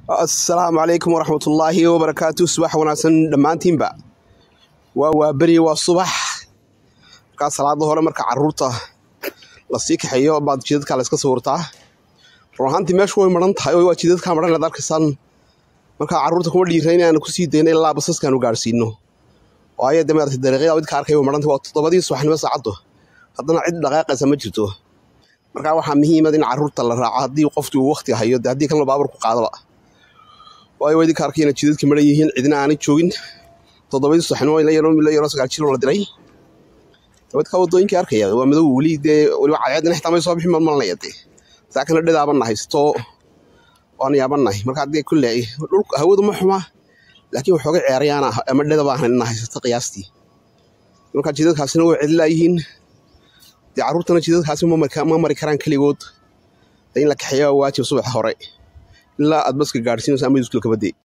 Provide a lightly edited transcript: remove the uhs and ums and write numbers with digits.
السلام عليكم ورحمة الله وبركاته. صباح وناسن دمانتين با وبري والصبح كان صلاة الظهر مركا عرورتا لسيك حيو بعد جدك على اسكا صورتا روحانتي ماشوي مرن tahay oo jidadka maran la darkisan marka caruurta kuma dhiireen aan ku sii deynay ilaa basaskan u gaarsiino oo ay dameerta dariiqada mid ka arkay maranta waa 7 subaxnimo saacado haddana cid dhaqaaqaysa ma jirto marka waxa muhiim ah in caruurta la raaco hadii qoftu waqti hayo hadii kan baabuur ku qaadaba way wadi ka arkayna jidadka maran yihiin cidina aan joogin 7 subaxnimo la yaro sagaal jiro la diray dadka wadooyinka arkaya waa madow wali cayaadna xitaa ma soo bixin malnayade saakana dhidaaban haysto waan yaabanahay marka hadii kulay dhulka hawadu ma xuma laakiin waxooga ciyaarayana ama dhidaba aan haysto qiyaastii marka jidadkaasina way cidlaayihiin caruurtana jidadkaasi ma mari karaan kaligood in la kaxeeyo waajib subax hore ilaa aad baska gaarsiinayso ama iskuulka badii